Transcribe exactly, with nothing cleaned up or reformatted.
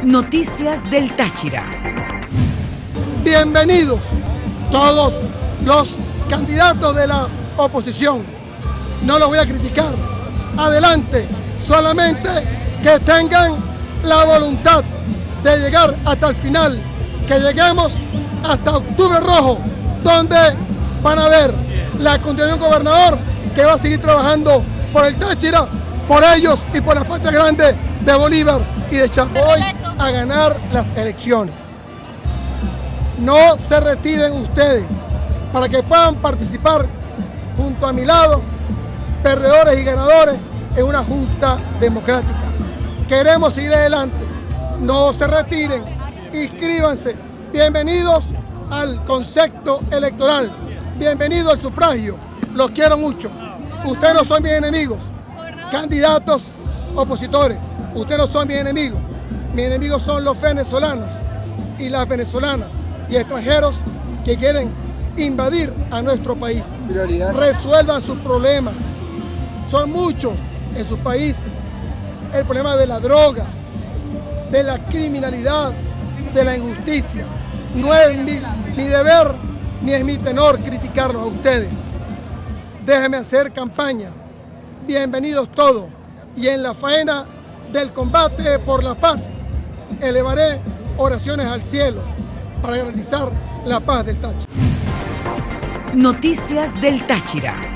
Noticias del Táchira. Bienvenidos todos los candidatos de la oposición. No los voy a criticar. Adelante, solamente que tengan la voluntad de llegar hasta el final, que lleguemos hasta Octubre Rojo, donde van a ver la continuación del gobernador que va a seguir trabajando por el Táchira, por ellos y por las partes grandes de Bolívar y de Chávez. Voy a ganar las elecciones. No se retiren ustedes para que puedan participar junto a mi lado, perdedores y ganadores, en una justa democrática. Queremos seguir adelante. No se retiren, inscríbanse. Bienvenidos al concepto electoral. Bienvenidos al sufragio. Los quiero mucho. Ustedes no son mis enemigos. Candidatos opositores, ustedes no son mis enemigos. Mis enemigos son los venezolanos y las venezolanas y extranjeros que quieren invadir a nuestro país. Prioridad. Resuelvan sus problemas. Son muchos en sus países. El problema de la droga, de la criminalidad, de la injusticia. No es mi, mi deber ni es mi tenor criticarlos a ustedes. Déjenme hacer campaña. Bienvenidos todos. Y en la faena del combate por la paz, elevaré oraciones al cielo para garantizar la paz del Táchira. Noticias del Táchira.